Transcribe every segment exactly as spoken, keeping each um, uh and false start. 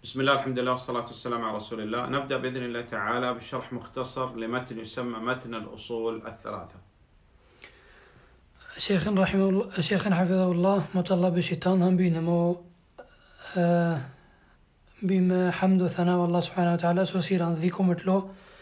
بسم الله الحمد لله والصلاة والسلام على رسول الله. نبدأ بإذن الله تعالى بشرح مختصر لمتن يسمى متن الأصول الثلاثة. Sheikhen rahimahullah, Sheikhen hafidhahullah, måtte Allah beskytte han. Han begynner med å uh, begynne med hamd og thana av Allah subhanahu wa ta'ala. Så sier han at vi kommer til å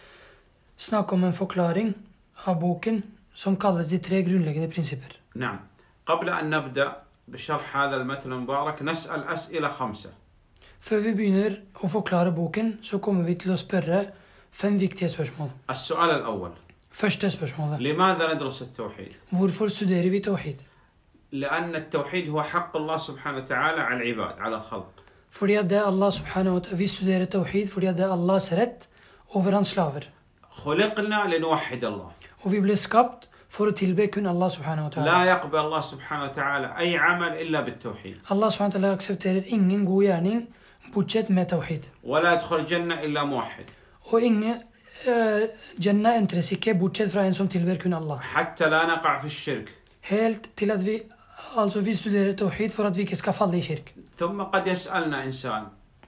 snakke om en forklaring av boken som kalles de tre grunnleggende prinsipper. نعم. قبل أن نبدأ بشرح هذا المتن المبارك نسأل أسئلة خمسة. Før vi begynner å forklare boken, så kommer vi til å spørre fem viktige spørsmål. السؤال الأول. Første spørsmålet. لماذا ندرس التوحيد؟ Hvorfor studerer vi tawhid? لأن التوحيد هو حق الله سبحانه وتعالى على العباد على الخلق. Fordi at det er Allah subhanahu wa ta'ala. Vi studerer tawhid fordi at det er Allahs rett over hans slaver. خلقنا لنوحد الله. Og vi ble skapt for å tilbe kun Allah subhanahu wa ta'ala. لا يقبل الله سبحانه وتعالى أي عمل إلا بالتوحيد. Allah subhanahu wa ta'ala aksepterer ingen god gjerning bortsett med tawhid. ولا يدخل الجنة إلا موحد. Og ingen uh, Jannah entres ikke bortsett fra en som tilber kun Allah. حتى لا نقع في الشرك. Helt til at vi, altså vi studerer tawhid for at vi ikke skal falle i kirk. ثم قد يسألنا إنسان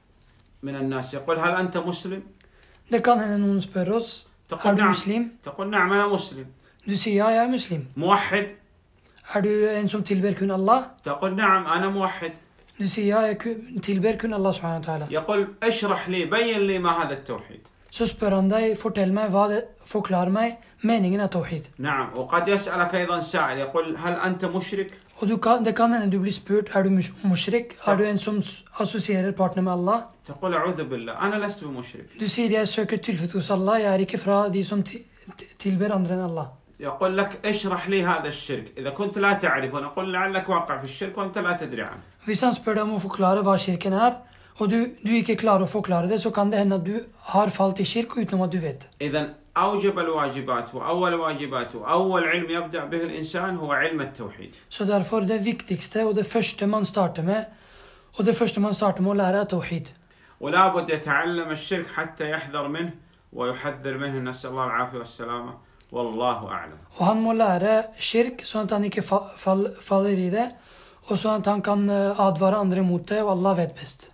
من الناس يقول هل أنت مسلم؟ Det kan hende noen spør oss, er du muslim? تقول نعم أنا مسلم. Du sier ja, jeg er muslim. موحد؟ Er du en som tilber kun Allah? تقول نعم أنا موحد. Du sier ja, jeg tilber kun Allah subhanahu wa ta'ala. يقول اشرح لي بين لي ما هذا التوحيد. Så spør han deg, fortell meg, hva det, forklar meg meningen av tawhid. نعم. وقد يسألك أيضا سائل يقول هل أنت مشرك؟ Og du kan, det kan hende du blir spurt, er du mushrik? Er du en som assosierer partner med Allah? تقول أعوذ بالله أنا لست بمشرك. Du sier jeg søker tilflukt hos Allah, jeg er ikke fra de som tilber andre enn Allah. يقول لك اشرح لي هذا الشرك إذا كنت لا تعرف ونقول لعلك واقع في الشرك وأنت لا تدري عنه. Hvis han spør deg om å forklare hva kirken er, og du, du ikke klarer å forklare det, så kan det hende at du har falt i kirk utenom at du vet. إذن أوجب الواجبات وأول واجبات وأول علم يبدأ به الإنسان هو علم التوحيد. Så derfor det viktigste og det første man starter med, og det første man starter med å lære er tawhid. ولا بد يتعلم الشرك حتى يحذر منه ويحذر منه نسأل الله العافية والسلامة والله أعلم. Og han må lære kirk sånn at han ikke fall, fall, faller i det, og sånn at han kan advare andre mot det, og Allah vet best.